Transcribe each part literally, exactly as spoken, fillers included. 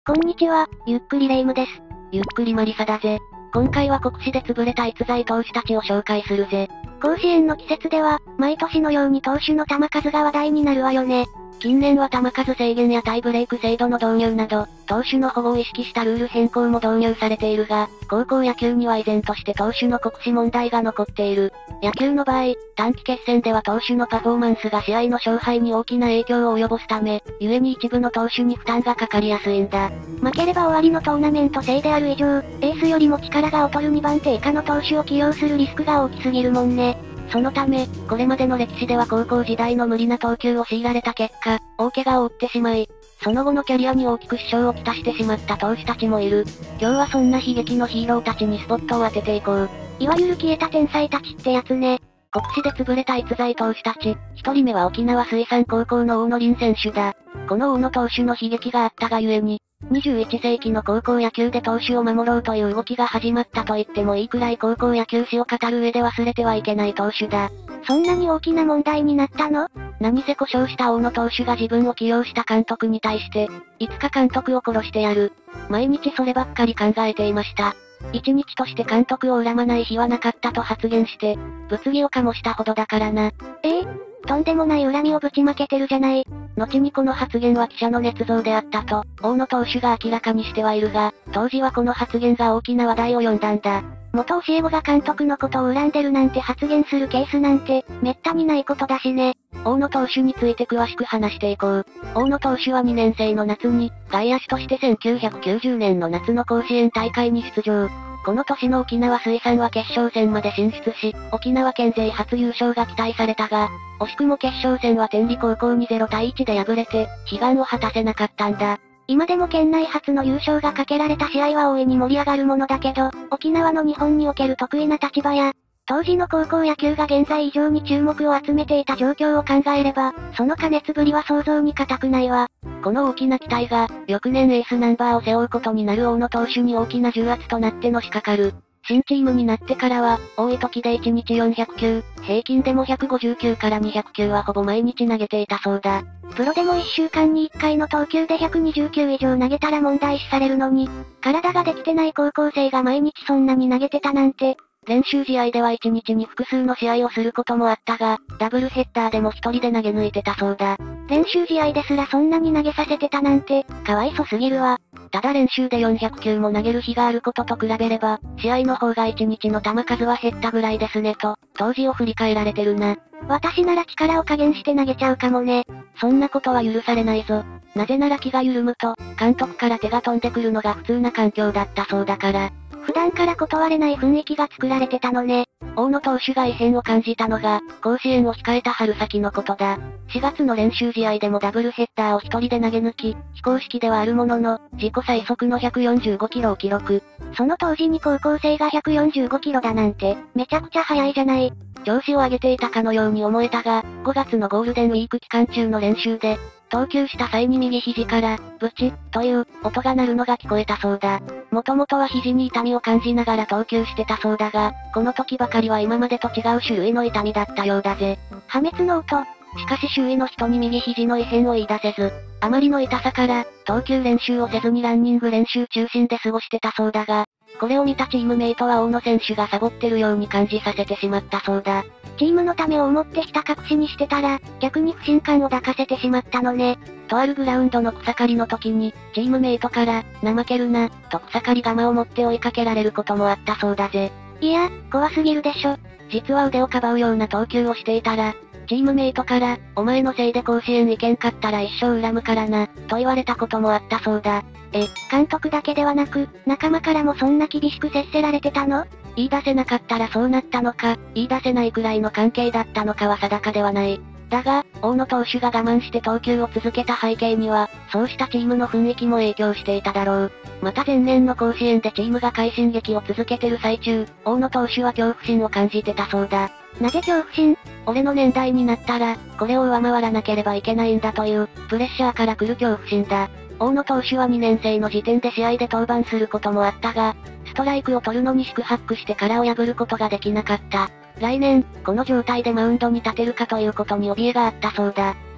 こんにちは、ゆっくりレ夢ムです。 ゆっくりマリサだぜ。今回は国試で潰れた逸材投手たちを紹介するぜ。 甲子園の季節では、毎年のように投手の球数が話題になるわよね。 近年は球数制限やタイブレイク制度の導入など、投手の保護を意識したルール変更も導入されているが、高校野球には依然として投手の酷使問題が残っている。野球の場合、短期決戦では投手のパフォーマンスが試合の勝敗に大きな影響を及ぼすため、故に一部の投手に負担がかかりやすいんだ。 負ければ終わりのトーナメント制である以上、エースよりも力が劣るにばん手以下の投手を起用するリスクが大きすぎるもんね。 そのため、これまでの歴史では高校時代の無理な投球を強いられた結果、大怪我を負ってしまい、その後のキャリアに大きく支障をきたしてしまった投手たちもいる。今日はそんな悲劇のヒーローたちにスポットを当てていこう。 いわゆる消えた天才たちってやつね。 国試で潰れた逸材投手たち、一人目は沖縄水産高校の大野凛選手だ。この大野投手の悲劇があったがゆえに、にじゅういっ世紀の高校野球で投手を守ろうという動きが始まったと言ってもいいくらい高校野球史を語る上で忘れてはいけない投手だ。 そんなに大きな問題になったの？ 何せ故障した大野投手が自分を起用した監督に対して、いつか監督を殺してやる。毎日そればっかり考えていました。一日として監督を恨まない日はなかったと発言して、物議を醸したほどだからな。 ええとんでもない恨みをぶちまけてるじゃない。 後にこの発言は記者の捏造であったと、大野投手が明らかにしてはいるが、当時はこの発言が大きな話題を呼んだんだ。 元教え子が監督のことを恨んでるなんて発言するケースなんて、めったにないことだしね。 大野投手について詳しく話していこう。大野投手はにねん生の夏に、外野手としてせんきゅうひゃくきゅうじゅうねんの夏の甲子園大会に出場。この年の沖縄水産は決勝戦まで進出し、沖縄県勢初優勝が期待されたが、惜しくも決勝戦は天理高校にゼロたいいちで敗れて、悲願を果たせなかったんだ。 今でも県内初の優勝がかけられた試合は大いに盛り上がるものだけど、沖縄の日本における得意な立場や、当時の高校野球が現在以上に注目を集めていた状況を考えれば、その過熱ぶりは想像に難くないわ。 この大きな期待が、翌年エースナンバーを背負うことになる大野投手に大きな重圧となってのしかかる。新チームになってからは、多い時でいちにちよんひゃくきゅう、平均でもひゃくごじゅうきゅうからにひゃくきゅうはほぼ毎日投げていたそうだ。 プロでもいっしゅうかんにいっかいの投球でひゃくにじゅうきゅう以上投げたら問題視されるのに、体ができてない高校生が毎日そんなに投げてたなんて。 練習試合ではいちにちに複数の試合をすることもあったが、ダブルヘッダーでも一人で投げ抜いてたそうだ。 練習試合ですらそんなに投げさせてたなんて、かわいそすぎるわ。 ただ練習でよんひゃくきゅうも投げる日があることと比べれば、試合の方がいちにちの球数は減ったぐらいですねと、当時を振り返られてるな。 私なら力を加減して投げちゃうかもね。 そんなことは許されないぞ。なぜなら気が緩むと、監督から手が飛んでくるのが普通な環境だったそうだから。 普段から断れない雰囲気が作られてたのね。 大野投手が異変を感じたのが、甲子園を控えた春先のことだ。しがつの練習試合でもダブルヘッダーを一人で投げ抜き、非公式ではあるものの、自己最速のひゃくよんじゅうごキロを記録。 その当時に高校生がひゃくよんじゅうごキロだなんて、めちゃくちゃ速いじゃない。 調子を上げていたかのように思えたが、ごがつのゴールデンウィーク期間中の練習で、投球した際に右肘から、ブチッ、という、音が鳴るのが聞こえたそうだ。もともとは肘に痛みを感じながら投球してたそうだが、この時ばかりは今までと違う種類の痛みだったようだぜ。 破滅の音。 しかし周囲の人に右肘の異変を言い出せず、あまりの痛さから、投球練習をせずにランニング練習中心で過ごしてたそうだが、これを見たチームメイトは大野選手がサボってるように感じさせてしまったそうだ。 チームのためを思ってひた隠しにしてたら、逆に不信感を抱かせてしまったのね。 とあるグラウンドの草刈りの時に、チームメイトから、怠けるな、と草刈り鎌を持って追いかけられることもあったそうだぜ。 いや、怖すぎるでしょ。 実は腕をかばうような投球をしていたら、チームメイトから、お前のせいで甲子園行けんかったら一生恨むからな、と言われたこともあったそうだ。 え、監督だけではなく、仲間からもそんな厳しく接せられてたの？ 言い出せなかったらそうなったのか、言い出せないくらいの関係だったのかは定かではない。だが、大野投手が我慢して投球を続けた背景には、そうしたチームの雰囲気も影響していただろう。また前年の甲子園でチームが快進撃を続けてる最中、大野投手は恐怖心を感じてたそうだ。 なぜ恐怖心？ 俺の年代になったら、これを上回らなければいけないんだという、プレッシャーから来る恐怖心だ。大野投手はにねん生の時点で試合で登板することもあったが、ストライクを取るのに四苦八苦して殻を破ることができなかった。来年、この状態でマウンドに立てるかということに怯えがあったそうだ。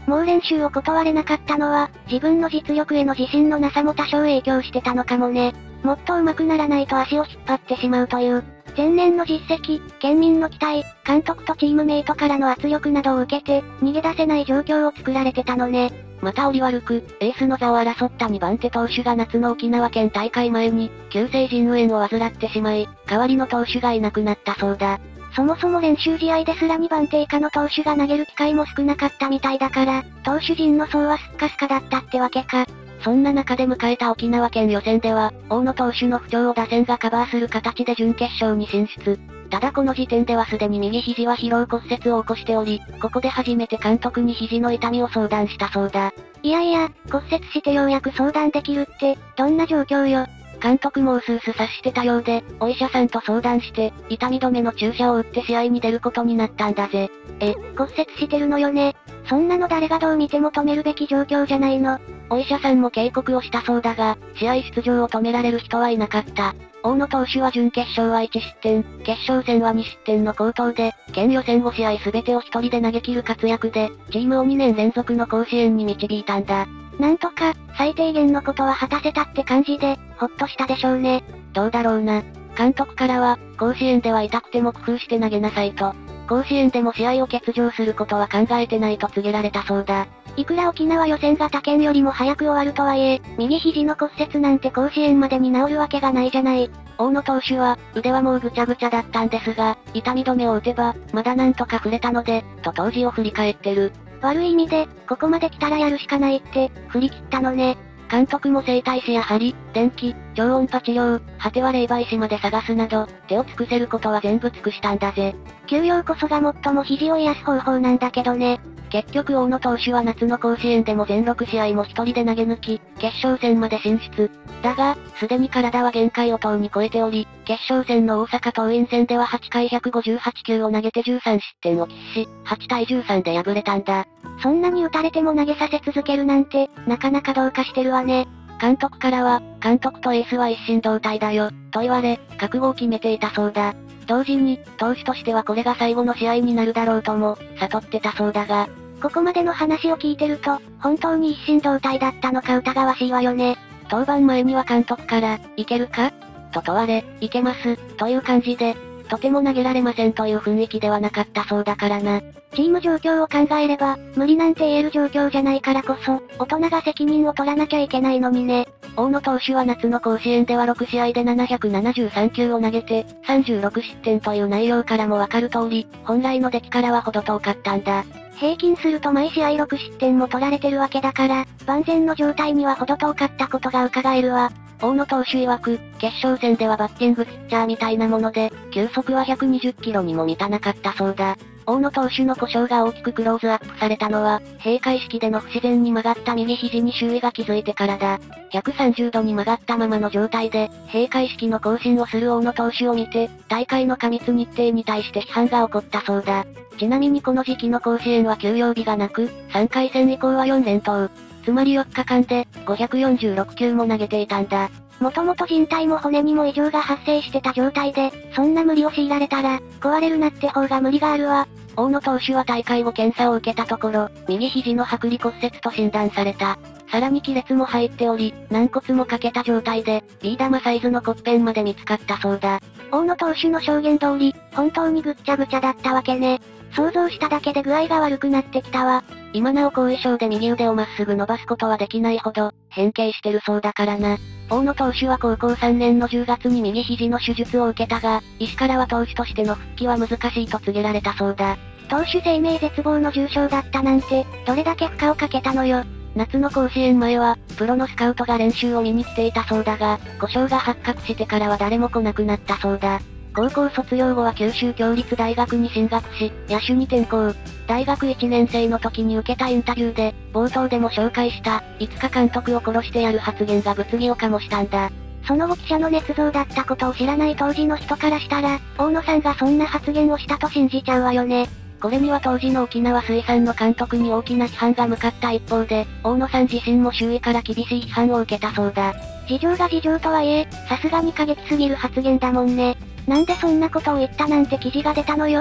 もう練習を断れなかったのは、自分の実力への自信のなさも多少影響してたのかもね。もっと上手くならないと足を引っ張ってしまうという。前年の実績、県民の期待、監督とチームメイトからの圧力などを受けて、逃げ出せない状況を作られてたのね。 また折悪く、エースの座を争ったにばん手投手が夏の沖縄県大会前に、急性腎盂炎を患ってしまい、代わりの投手がいなくなったそうだ。 そもそも練習試合ですらにばん手以下の投手が投げる機会も少なかったみたいだから、投手陣の層はスッカスカだったってわけか。 そんな中で迎えた沖縄県予選では、大野投手の不調を打線がカバーする形で準決勝に進出。ただこの時点ではすでに右肘は疲労骨折を起こしており、ここで初めて監督に肘の痛みを相談したそうだ。 いやいや、骨折してようやく相談できるって、どんな状況よ。 監督もうすうす察してたようで、お医者さんと相談して、痛み止めの注射を打って試合に出ることになったんだぜ。 え、骨折してるのよね。そんなの誰がどう見ても止めるべき状況じゃないの。 お医者さんも警告をしたそうだが、試合出場を止められる人はいなかった。大野投手は準決勝はいち失点、決勝戦はに失点の好投で、県予選ご試合全てを一人で投げ切る活躍で、チームをにねん連続の甲子園に導いたんだ。 なんとか、最低限のことは果たせたって感じで、ほっとしたでしょうね。 どうだろうな。監督からは、甲子園では痛くても工夫して投げなさいと。甲子園でも試合を欠場することは考えてないと告げられたそうだ。 いくら沖縄予選が他県よりも早く終わるとはいえ、右肘の骨折なんて甲子園までに治るわけがないじゃない。 大野投手は、腕はもうぐちゃぐちゃだったんですが、痛み止めを打てば、まだなんとか触れたので、と当時を振り返ってる。 悪い意味で、ここまで来たらやるしかないって、振り切ったのね。 監督も整体師や針、電気、超音波治療、果ては霊媒師まで探すなど、手を尽くせることは全部尽くしたんだぜ。 休養こそが最も肘を癒す方法なんだけどね。 結局大野投手は夏の甲子園でも全ろく試合も一人で投げ抜き、決勝戦まで進出。だが、すでに体は限界をとうに超えており、決勝戦の大阪桐蔭戦でははちかいひゃくごじゅうはちきゅうを投げてじゅうさん失点を喫し、はちたいじゅうさんで敗れたんだ。 そんなに打たれても投げさせ続けるなんて、なかなかどうかしてるわね。 監督からは、監督とエースは一心同体だよ、と言われ、覚悟を決めていたそうだ。同時に、投手としてはこれが最後の試合になるだろうとも、悟ってたそうだが、 ここまでの話を聞いてると、本当に一心同体だったのか疑わしいわよね。 登板前には監督から、いけるかと問われ、いけます、という感じで、とても投げられませんという雰囲気ではなかったそうだからな。 チーム状況を考えれば、無理なんて言える状況じゃないからこそ、大人が責任を取らなきゃいけないのにね。 大野投手は夏の甲子園ではろく試合でななひゃくななじゅうさんきゅうを投げて、さんじゅうろく失点という内容からもわかる通り、本来の出来からは程遠かったんだ。 平均すると毎試合ろく失点も取られてるわけだから、万全の状態には程遠かったことが伺えるわ。 大野投手曰く、決勝戦ではバッティングピッチャーみたいなもので、球速はひゃくにじゅっキロにも満たなかったそうだ。大野投手の故障が大きくクローズアップされたのは、閉会式での不自然に曲がった右肘に周囲が気づいてからだ。ひゃくさんじゅうどに曲がったままの状態で、閉会式の更新をする大野投手を見て、大会の過密日程に対して批判が起こったそうだ。ちなみにこの時期の甲子園は休養日がなく、さんかい戦以降はよん連投。つまりよっかかんで、ごひゃくよんじゅうろく球も投げていたんだ。 もともと人体も骨にも異常が発生してた状態で、そんな無理を強いられたら、壊れるなって方が無理があるわ。 大野投手は大会後検査を受けたところ、右肘の剥離骨折と診断された。さらに亀裂も入っており、軟骨も欠けた状態で、ビー玉サイズの骨片まで見つかったそうだ。 大野投手の証言通り、本当にぐっちゃぐちゃだったわけね。想像しただけで具合が悪くなってきたわ。 今なお後遺症で右腕をまっすぐ伸ばすことはできないほど、変形してるそうだからな。大野投手は高校さんねんのじゅうがつに右肘の手術を受けたが、医師からは投手としての復帰は難しいと告げられたそうだ。 投手生命絶望の重傷だったなんて、どれだけ負荷をかけたのよ。 夏の甲子園前は、プロのスカウトが練習を見に来ていたそうだが、故障が発覚してからは誰も来なくなったそうだ。高校卒業後は九州共立大学に進学し、野手に転向。大学いちねん生の時に受けたインタビューで、冒頭でも紹介した、いつか監督を殺してやる発言が物議を醸したんだ。 その後記者の捏造だったことを知らない当時の人からしたら、大野さんがそんな発言をしたと信じちゃうわよね。 これには当時の沖縄水産の監督に大きな批判が向かった一方で、大野さん自身も周囲から厳しい批判を受けたそうだ。 事情が事情とはいえ、さすがに過激すぎる発言だもんね。なんでそんなことを言ったなんて記事が出たのよ。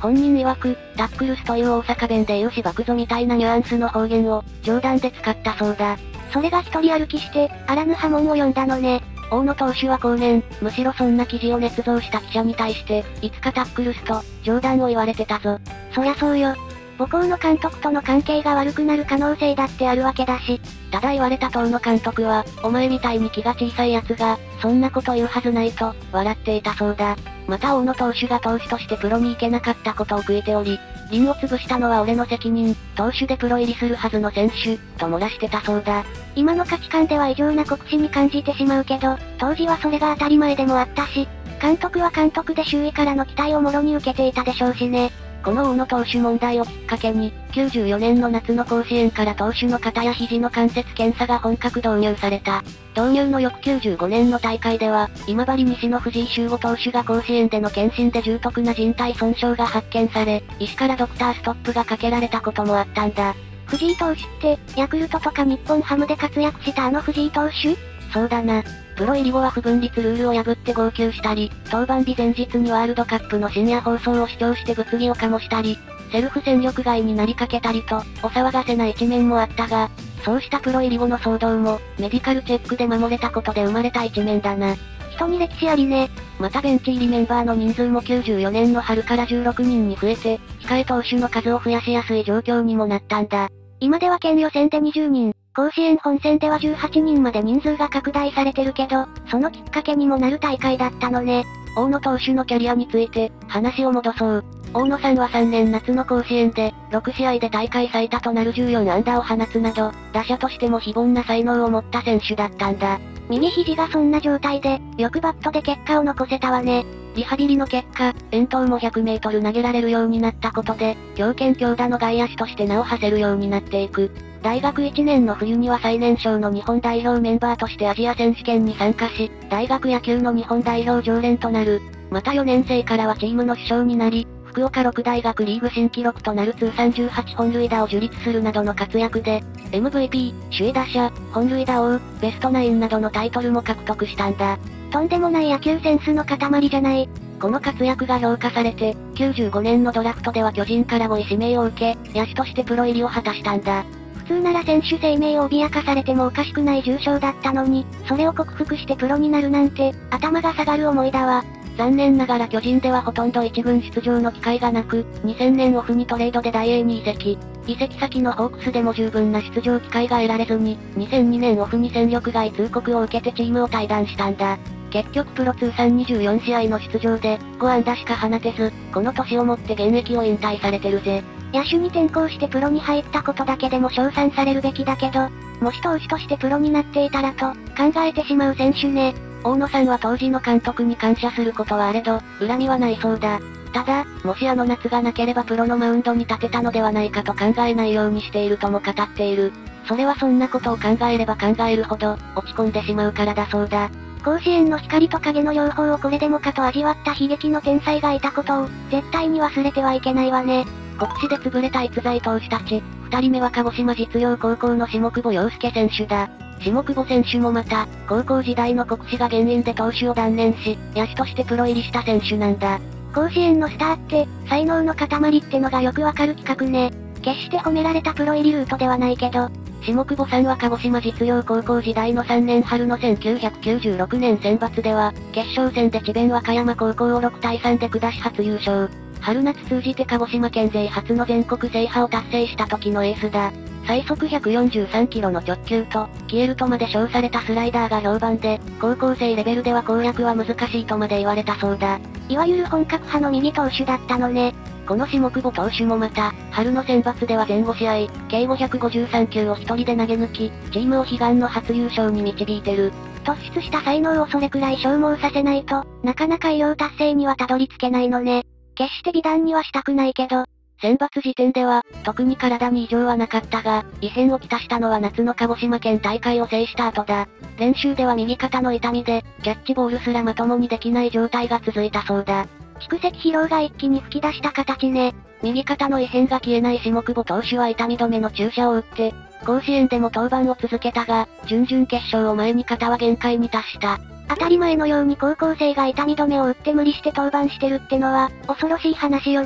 本人曰く、タックルスという大阪弁で言うしばくぞみたいなニュアンスの方言を、冗談で使ったそうだ。 それが一人歩きして、あらぬ波紋を呼んだのね。 大野投手は後年、むしろそんな記事を捏造した記者に対して、いつかタックルスと、冗談を言われてたぞ。 そりゃそうよ。母校の監督との関係が悪くなる可能性だってあるわけだし。 ただ言われた当の監督は、お前みたいに気が小さい奴が、そんなこと言うはずないと、笑っていたそうだ。また大野投手が投手としてプロに行けなかったことを悔いており、凛を潰したのは俺の責任、投手でプロ入りするはずの選手、と漏らしてたそうだ。 今の価値観では異常な酷使に感じてしまうけど、当時はそれが当たり前でもあったし、監督は監督で周囲からの期待をもろに受けていたでしょうしね。 この大野投手問題をきっかけに、きゅうじゅうよねんの夏の甲子園から投手の肩や肘の関節検査が本格導入された。導入の翌きゅうじゅうごねんの大会では、今治西の藤井秀吾投手が甲子園での検診で重篤な人体損傷が発見され、医師からドクターストップがかけられたこともあったんだ。 藤井投手って、ヤクルトとか日本ハムで活躍したあの藤井投手？ そうだな。プロ入り後は不分率ルールを破って号泣したり、登板日前日にワールドカップの深夜放送を視聴して物議を醸したり、セルフ戦力外になりかけたりと、お騒がせな一面もあったが、そうしたプロ入り後の騒動も、メディカルチェックで守れたことで生まれた一面だな。 人に歴史ありね。 またベンチ入りメンバーの人数もきゅうじゅうよねんの春からじゅうろくにんに増えて、控え投手の数を増やしやすい状況にもなったんだ。 今では県予選でにじゅうにん、甲子園本戦ではじゅうはちにんまで人数が拡大されてるけど、そのきっかけにもなる大会だったのね。 大野投手のキャリアについて、話を戻そう。大野さんはさんねん夏の甲子園で、ろくしあいで大会最多となるじゅうよんあんだを放つなど、打者としても非凡な才能を持った選手だったんだ。 右肘がそんな状態で、よくバットで結果を残せたわね。 リハビリの結果、遠投もひゃくメートル投げられるようになったことで、強肩強打の外野手として名を馳せるようになっていく。大学いちねんの冬には最年少の日本代表メンバーとしてアジア選手権に参加し、大学野球の日本代表常連となる。またよねん生からはチームの主将になり、福岡六大学リーグ新記録となる通算じゅうはちほん塁打を樹立するなどの活躍で、エムブイピー、首位打者、本塁打王、ベストナインなどのタイトルも獲得したんだ。 とんでもない野球センスの塊じゃない。 この活躍が評価されて、きゅうじゅうごねんのドラフトでは巨人からごい指名を受け、野手としてプロ入りを果たしたんだ。 普通なら選手生命を脅かされてもおかしくない重傷だったのに、それを克服してプロになるなんて、頭が下がる思いだわ。 残念ながら巨人ではほとんど一軍出場の機会がなく、にせんねんオフにトレードで大英に移籍。移籍先のホークスでも十分な出場機会が得られずに、にせんにねんオフに戦力外通告を受けてチームを退団したんだ。結局プロ通算にじゅうよんしあいの出場で、ごあんだしか放てず、この年をもって現役を引退されてるぜ。 野手に転向してプロに入ったことだけでも称賛されるべきだけど、もし投手としてプロになっていたらと、考えてしまう選手ね。 大野さんは当時の監督に感謝することはあれど、恨みはないそうだ。ただ、もしあの夏がなければプロのマウンドに立てたのではないかと考えないようにしているとも語っている。それはそんなことを考えれば考えるほど、落ち込んでしまうからだそうだ。 甲子園の光と影の両方をこれでもかと味わった悲劇の天才がいたことを、絶対に忘れてはいけないわね。 国試で潰れた逸材投手たち、二人目は鹿児島実業高校の下久保陽介選手だ。下久保選手もまた、高校時代の国試が原因で投手を断念し、野手としてプロ入りした選手なんだ。 甲子園のスターって、才能の塊ってのがよくわかる企画ね。決して褒められたプロ入りルートではないけど、 下久保さんは鹿児島実業高校時代のさんねん春のせんきゅうひゃくきゅうじゅうろくねん選抜では、決勝戦で智弁和歌山高校をろくたいさんで下し初優勝。春夏通じて鹿児島県勢初の全国制覇を達成した時のエースだ。最速ひゃくよんじゅうさんキロの直球と、消えるとまで称されたスライダーが評判で、高校生レベルでは攻略は難しいとまで言われたそうだ。 いわゆる本格派の右投手だったのね。 この下久保投手もまた、春の選抜では全ごしあい、計ごひゃくごじゅうさんきゅうを一人で投げ抜き、チームを悲願の初優勝に導いてる。 突出した才能をそれくらい消耗させないと、なかなか偉業達成にはたどり着けないのね。決して美談にはしたくないけど、 選抜時点では、特に体に異常はなかったが、異変をきたしたのは夏の鹿児島県大会を制した後だ。練習では右肩の痛みで、キャッチボールすらまともにできない状態が続いたそうだ。 蓄積疲労が一気に吹き出した形ね。 右肩の異変が消えない下久保投手は痛み止めの注射を打って、甲子園でも登板を続けたが、準々決勝を前に肩は限界に達した。 当たり前のように高校生が痛み止めを打って無理して登板してるってのは、恐ろしい話よね。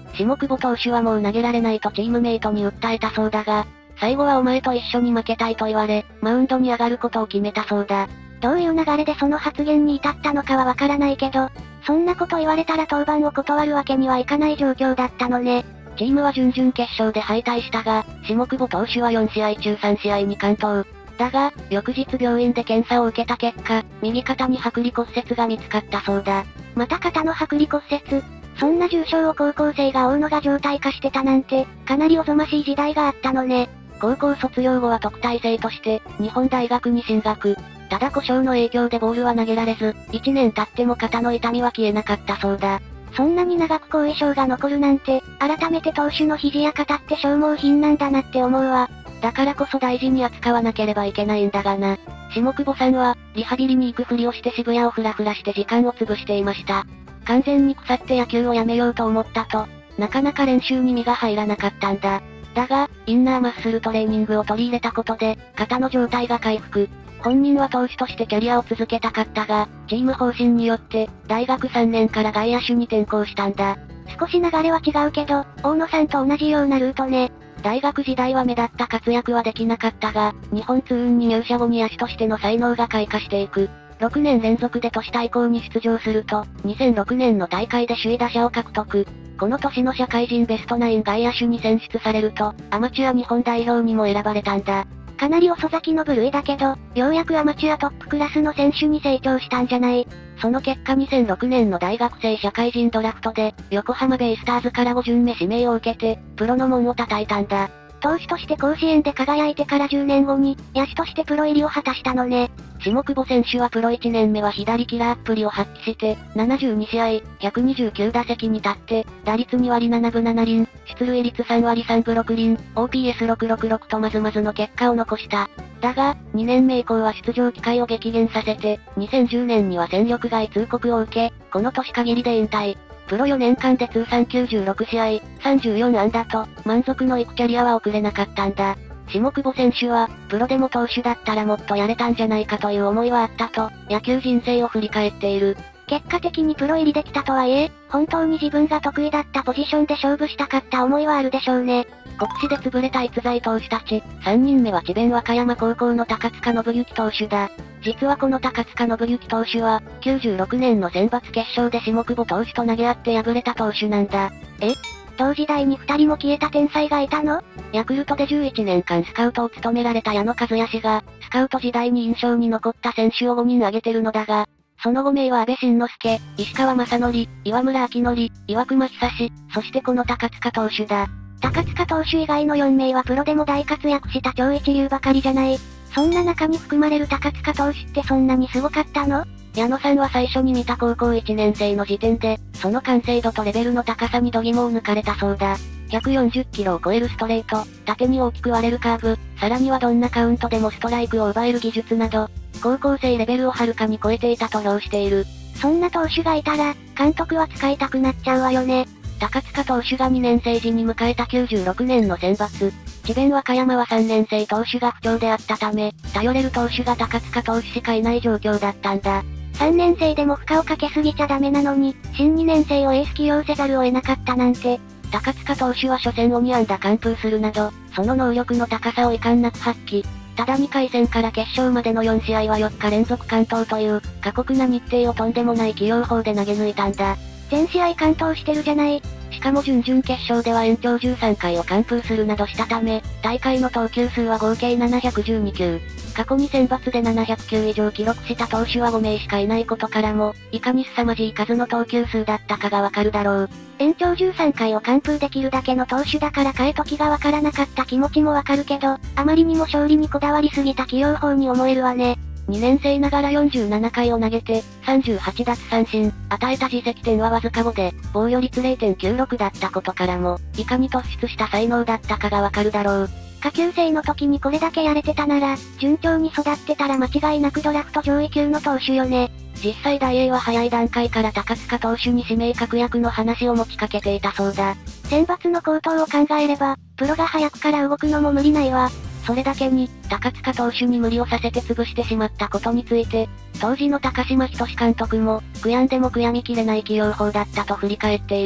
下久保投手はもう投げられないとチームメイトに訴えたそうだが、最後はお前と一緒に負けたいと言われ、マウンドに上がることを決めたそうだ。 どういう流れでその発言に至ったのかはわからないけど、そんなこと言われたら登板を断るわけにはいかない状況だったのね。 チームは準々決勝で敗退したが、下久保投手はよんしあい中さんしあいに完投。だが、翌日病院で検査を受けた結果、右肩に剥離骨折が見つかったそうだ。 また肩の剥離骨折。そんな重傷を高校生が負うのが常態化してたなんて、かなりおぞましい時代があったのね。 高校卒業後は特待生として、日本大学に進学。ただ故障の影響でボールは投げられず、いちねん経っても肩の痛みは消えなかったそうだ。 そんなに長く後遺症が残るなんて、改めて投手の肘や肩って消耗品なんだなって思うわ。 だからこそ大事に扱わなければいけないんだがな。下久保さんは、リハビリに行くふりをして渋谷をフラフラして時間を潰していました。完全に腐って野球をやめようと思ったと、なかなか練習に身が入らなかったんだ。だが、インナーマッスルトレーニングを取り入れたことで、肩の状態が回復。本人は投手としてキャリアを続けたかったが、チーム方針によって、大学さんねんから外野手に転向したんだ。 少し流れは違うけど、大野さんと同じようなルートね。 大学時代は目立った活躍はできなかったが、日本ツー運に入社後に野手としての才能が開花していく。ろくねん連続で都市対抗に出場すると、にせんろくねんの大会で首位打者を獲得。この年の社会人ベストナイン外野手に選出されると、アマチュア日本代表にも選ばれたんだ。 かなり遅咲きの部類だけど、ようやくアマチュアトップクラスの選手に成長したんじゃない？ その結果にせんろくねんの大学生社会人ドラフトで、横浜ベイスターズからご巡目指名を受けて、プロの門を叩いたんだ。 投手として甲子園で輝いてからじゅうねんごに、野手としてプロ入りを果たしたのね。 下久保選手はプロいちねんめは左キラーっぷりを発揮して、ななじゅうにしあい、ひゃくにじゅうきゅうだせきに立って、打率にわりななぶななりん、出塁率さんわりさんぶろくりん、オーピーエスろくろくろく とまずまずの結果を残した。だが、にねんめ以降は出場機会を激減させて、にせんじゅうねんには戦力外通告を受け、この年限りで引退。プロよねんかんで通算きゅうじゅうろくしあい、さんじゅうよんあんだと、満足のいくキャリアは送れなかったんだ。下久保選手は、プロでも投手だったらもっとやれたんじゃないかという思いはあったと、野球人生を振り返っている。 結果的にプロ入りできたとはいえ、本当に自分が得意だったポジションで勝負したかった思いはあるでしょうね。 国試で潰れた逸材投手たち、さんにんめは智弁和歌山高校の高塚信之投手だ。実はこの高塚信之投手は、きゅうじゅうろくねんの選抜決勝で下久保投手と投げ合って敗れた投手なんだ。 え？同時代にふたりも消えた天才がいたの？ ヤクルトでじゅういちねんかんスカウトを務められた矢野和也氏が、スカウト時代に印象に残った選手をごにん挙げてるのだが、そのごめいは安倍晋之助、石川正則、岩村明則、岩隈久志、そしてこの高塚投手だ。 高塚投手以外のよんめいはプロでも大活躍した超一流ばかりじゃない。そんな中に含まれる高塚投手ってそんなにすごかったの？ 矢野さんは最初に見た高校いちねんせいの時点で、その完成度とレベルの高さに度肝を抜かれたそうだ。ひゃくよんじゅっキロを超えるストレート、縦に大きく割れるカーブ、さらにはどんなカウントでもストライクを奪える技術など、高校生レベルをはるかに超えていたと評している。 そんな投手がいたら、監督は使いたくなっちゃうわよね。 高塚投手がにねんせい時に迎えたきゅうじゅうろくねんの選抜。智弁和歌山はさんねんせい投手が不調であったため、頼れる投手が高塚投手しかいない状況だったんだ。 さんねんせいでも負荷をかけすぎちゃダメなのに、新にねんせいをエース起用せざるを得なかったなんて。 高塚投手は初戦をにあんだ完封するなど、その能力の高さを遺憾なく発揮。ただにかいせんから決勝までのよんしあいはよっかれんぞく完投という、過酷な日程をとんでもない起用法で投げ抜いたんだ。 全試合完投してるじゃない。 しかも準々決勝では延長じゅうさんかいを完封するなどしたため、大会の投球数は合計ななひゃくじゅうにきゅう。過去に選抜でななひゃくきゅう以上記録した投手はごめいしかいないことからも、いかに凄まじい数の投球数だったかがわかるだろう。 延長じゅうさんかいを完封できるだけの投手だから変え時がわからなかった気持ちもわかるけど、あまりにも勝利にこだわりすぎた起用法に思えるわね。 にねんせいながらよんじゅうななかいを投げて、さんじゅうはちだつさんしん、与えた自責点はわずかごで、防御率 れいてんきゅうろく だったことからも、いかに突出した才能だったかがわかるだろう。 下級生の時にこれだけやれてたなら、順調に育ってたら間違いなくドラフト上位級の投手よね。 実際大英は早い段階から高塚投手に指名確約の話を持ちかけていたそうだ。 選抜の高騰を考えれば、プロが早くから動くのも無理ないわ。 それだけに、高塚投手に無理をさせて潰してしまったことについて、当時の高島仁監督も、悔やんでも悔やみきれない起用法だったと振り返っている。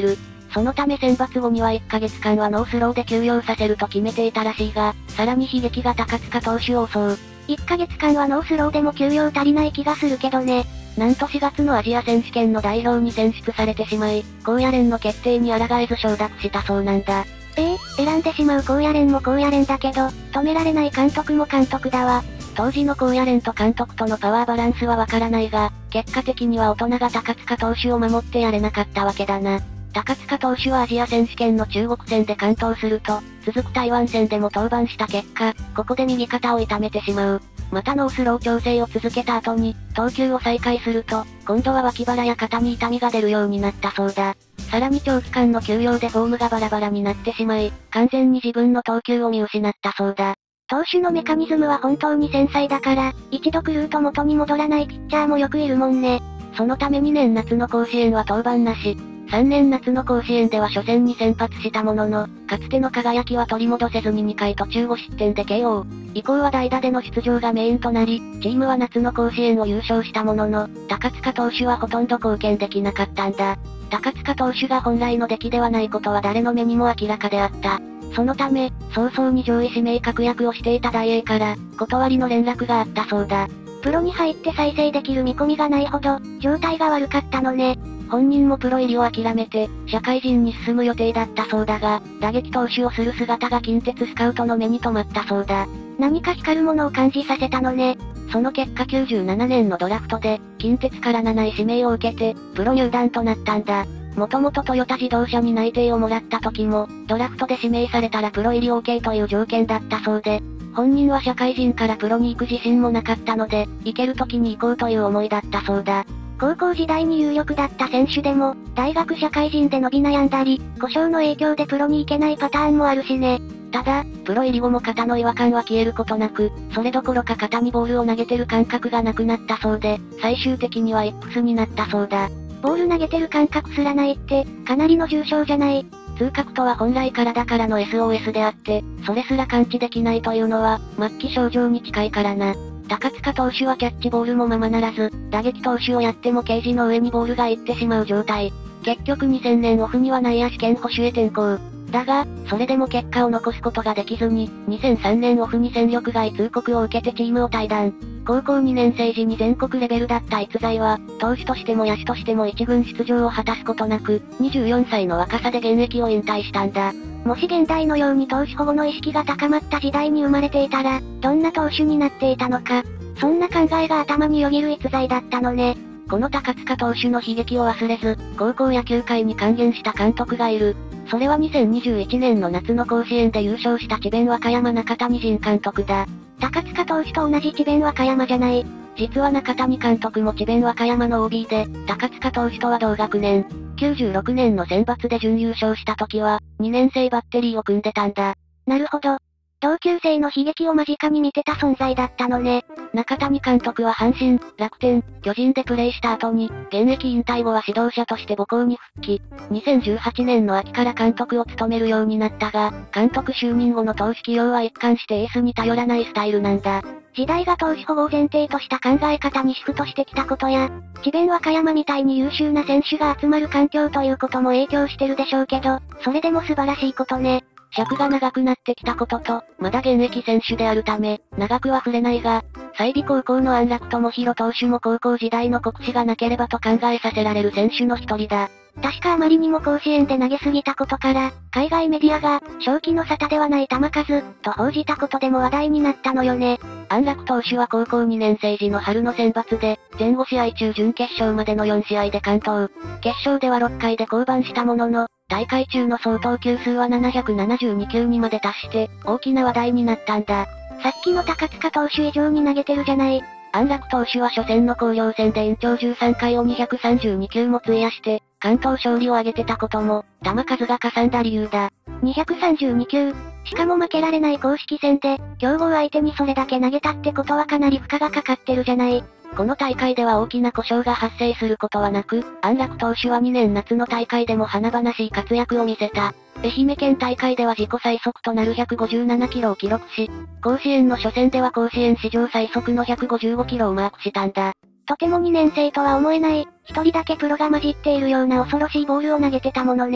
そのため選抜後にはいっかげつかんはノースローで休養させると決めていたらしいが、さらに悲劇が高塚投手を襲う。 いっかげつかんはノースローでも休養足りない気がするけどね。 なんとしがつのアジア選手権の代表に選出されてしまい、高野連の決定に抗えず承諾したそうなんだ。 ええー、選んでしまう高野連も高野連だけど、止められない監督も監督だわ。 当時の高野連と監督とのパワーバランスはわからないが、結果的には大人が高塚投手を守ってやれなかったわけだな。高塚投手はアジア選手権の中国戦で完投すると、続く台湾戦でも登板した結果、ここで右肩を痛めてしまう。またノースロー調整を続けた後に、投球を再開すると、今度は脇腹や肩に痛みが出るようになったそうだ。さらに長期間の休養でフォームがバラバラになってしまい、完全に自分の投球を見失ったそうだ。 投手のメカニズムは本当に繊細だから、一度狂うと元に戻らないピッチャーもよくいるもんね。 そのためにねん夏の甲子園は登板なし。さんねん夏の甲子園では初戦に先発したものの、かつての輝きは取り戻せずににかい途中ご失点で ケーオー。以降は代打での出場がメインとなり、チームは夏の甲子園を優勝したものの、高塚投手はほとんど貢献できなかったんだ。高塚投手が本来の出来ではないことは誰の目にも明らかであった。そのため、早々に上位指名確約をしていた大英から、断りの連絡があったそうだ。 プロに入って再生できる見込みがないほど、状態が悪かったのね。 本人もプロ入りを諦めて、社会人に進む予定だったそうだが、打撃投手をする姿が近鉄スカウトの目に留まったそうだ。 何か光るものを感じさせたのね。 その結果きゅうじゅうななねんのドラフトで、近鉄からなない指名を受けて、プロ入団となったんだ。もともとトヨタ自動車に内定をもらった時も、ドラフトで指名されたらプロ入り OK という条件だったそうで、本人は社会人からプロに行く自信もなかったので、行ける時に行こうという思いだったそうだ。 高校時代に有力だった選手でも、大学社会人で伸び悩んだり、故障の影響でプロに行けないパターンもあるしね。 ただ、プロ入り後も肩の違和感は消えることなく、それどころか肩にボールを投げてる感覚がなくなったそうで、最終的には X になったそうだ。 ボール投げてる感覚すらないって、かなりの重症じゃない。 痛覚とは本来体からの エスオーエス であって、それすら感知できないというのは、末期症状に近いからな。高塚投手はキャッチボールもままならず、打撃投手をやってもケージの上にボールが行ってしまう状態。結局にせんねんオフには内野手兼捕手へ転向。だが、それでも結果を残すことができずに、にせんさんねんオフに戦力外通告を受けてチームを退団。高校にねん生時に全国レベルだった逸材は、投手としても野手としても一軍出場を果たすことなく、にじゅうよんさいの若さで現役を引退したんだ。 もし現代のように投手保護の意識が高まった時代に生まれていたら、どんな投手になっていたのか。そんな考えが頭によぎる逸材だったのね。 この高塚投手の悲劇を忘れず、高校野球界に還元した監督がいる。それはにせんにじゅういちねんの夏の甲子園で優勝した智弁和歌山中谷仁監督だ。 高塚投手と同じ智弁和歌山じゃない。 実は中谷監督も智弁和歌山の オービー で、高塚投手とは同学年。きゅうじゅうろくねんの選抜で準優勝した時は、にねん生バッテリーを組んでたんだ。 なるほど。同級生の悲劇を間近に見てた存在だったのね。 中谷監督は阪神、楽天、巨人でプレーした後に、現役引退後は指導者として母校に復帰。にせんじゅうはちねんの秋から監督を務めるようになったが、監督就任後の投手起用は一貫してエースに頼らないスタイルなんだ。 時代が投手保護を前提とした考え方にシフトしてきたことや、智弁和歌山みたいに優秀な選手が集まる環境ということも影響してるでしょうけど、それでも素晴らしいことね。 尺が長くなってきたことと、まだ現役選手であるため、長くは触れないが、済美高校の安楽智弘投手も高校時代の酷使がなければと考えさせられる選手の一人だ。 確かあまりにも甲子園で投げすぎたことから、海外メディアが、正気の沙汰ではない球数、と報じたことでも話題になったのよね。 安楽投手は高校にねん生時の春の選抜で、全ご試合中準決勝までのよん試合で完投。決勝ではろっかいで降板したものの、大会中の総投球数はななひゃくななじゅうに球にまで達して、大きな話題になったんだ。 さっきの高塚投手以上に投げてるじゃない。 安楽投手は初戦の広陵戦で延長じゅうさんかいをにひゃくさんじゅうに球も費やして、関東勝利を挙げてたことも、球数がかさんだ理由だ。 にひゃくさんじゅうに球。しかも負けられない公式戦で、強豪相手にそれだけ投げたってことはかなり負荷がかかってるじゃない。 この大会では大きな故障が発生することはなく、安楽投手はにねん夏の大会でも華々しい活躍を見せた。愛媛県大会では自己最速となるひゃくごじゅうななキロを記録し、甲子園の初戦では甲子園史上最速のひゃくごじゅうごキロをマークしたんだ。 とてもにねん生とは思えない、一人だけプロが混じっているような恐ろしいボールを投げてたものね。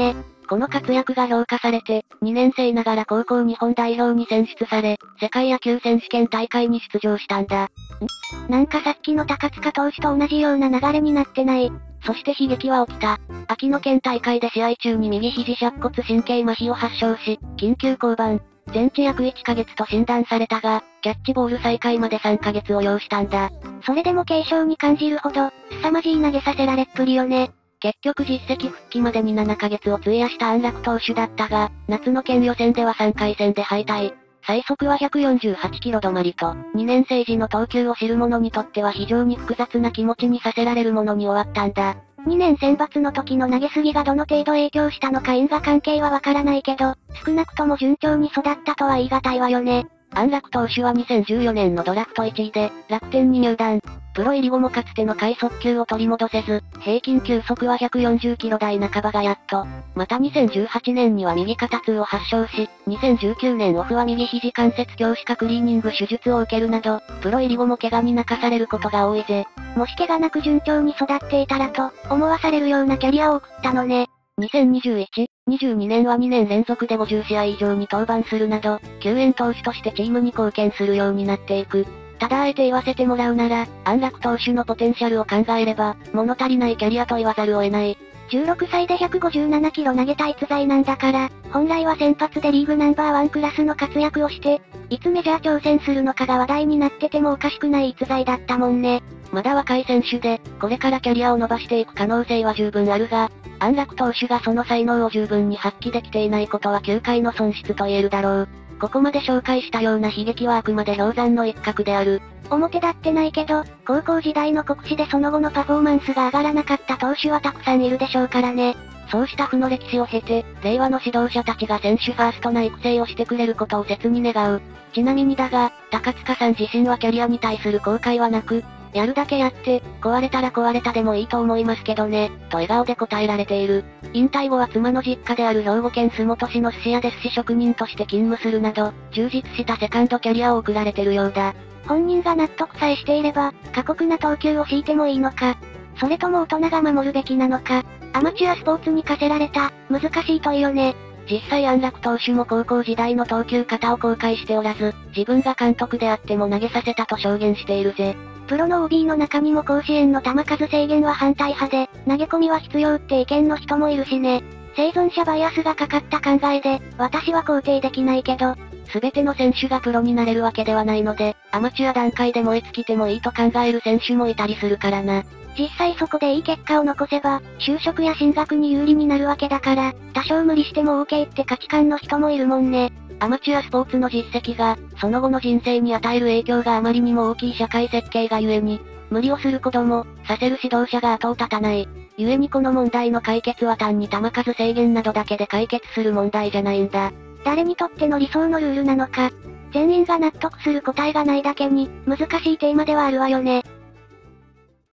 この活躍が評価されて、にねん生ながら高校日本代表に選出され、世界野球選手権大会に出場したんだ。んなんかさっきの高塚投手と同じような流れになってない。 そして悲劇は起きた。秋の県大会で試合中に右肘尺骨神経麻痺を発症し、緊急降板。全治約いっかげつと診断されたが、キャッチボール再開までさんかげつを要したんだ。 それでも軽傷に感じるほど、凄まじい投げさせられっぷりよね。 結局実績復帰までにななかげつを費やした安楽投手だったが、夏の県予選ではさんかい戦で敗退。最速はひゃくよんじゅうはちキロ止まりと、にねん生時の投球を知る者にとっては非常に複雑な気持ちにさせられるものに終わったんだ。 にねん選抜の時の投げすぎがどの程度影響したのか因果関係はわからないけど、少なくとも順調に育ったとは言い難いわよね。 安楽投手はにせんじゅうよねんのドラフトいちいで、楽天に入団。プロ入り後もかつての快速球を取り戻せず、平均球速はひゃくよんじゅっキロ台半ばがやっと。またにせんじゅうはちねんには右肩痛を発症し、にせんじゅうきゅうねんオフは右肘関節鏡視下クリーニング手術を受けるなど、プロ入り後も怪我に泣かされることが多いぜ。 もし怪我なく順調に育っていたらと、思わされるようなキャリアを送ったのね。 にせんにじゅういち、にじゅうにねんはにねん連続でごじゅうしあい以上に登板するなど、救援投手としてチームに貢献するようになっていく。ただあえて言わせてもらうなら、安楽投手のポテンシャルを考えれば、物足りないキャリアと言わざるを得ない。 じゅうろくさいでひゃくごじゅうななキロ投げた逸材なんだから、本来は先発でリーグナンバーワンクラスの活躍をして、いつメジャー挑戦するのかが話題になっててもおかしくない逸材だったもんね。 まだ若い選手で、これからキャリアを伸ばしていく可能性は十分あるが、安楽投手がその才能を十分に発揮できていないことは球界の損失と言えるだろう。ここまで紹介したような悲劇はあくまで氷山の一角である。 表立ってないけど、高校時代の国試でその後のパフォーマンスが上がらなかった投手はたくさんいるでしょうからね。 そうした負の歴史を経て、令和の指導者たちが選手ファーストな育成をしてくれることを切に願う。ちなみにだが、高塚さん自身はキャリアに対する後悔はなく、やるだけやって、壊れたら壊れたでもいいと思いますけどね、と笑顔で答えられている。引退後は妻の実家である兵庫県洲本市の寿司屋で寿司職人として勤務するなど、充実したセカンドキャリアを送られてるようだ。 本人が納得さえしていれば、過酷な投球を敷いてもいいのか。それとも大人が守るべきなのか。アマチュアスポーツに課せられた、難しい問いよね。 実際安楽投手も高校時代の投球方を公開しておらず、自分が監督であっても投げさせたと証言しているぜ。 プロの オービー の中にも甲子園の球数制限は反対派で、投げ込みは必要って意見の人もいるしね。生存者バイアスがかかった考えで、私は肯定できないけど、 すべての選手がプロになれるわけではないので、アマチュア段階で燃え尽きてもいいと考える選手もいたりするからな。 実際そこでいい結果を残せば、就職や進学に有利になるわけだから、多少無理しても OK って価値観の人もいるもんね。 アマチュアスポーツの実績が、その後の人生に与える影響があまりにも大きい社会設計がゆえに、無理をする子供、させる指導者が後を絶たない。ゆえにこの問題の解決は単に球数制限などだけで解決する問題じゃないんだ。 誰にとっての理想のルールなのか、全員が納得する答えがないだけに、難しいテーマではあるわよね。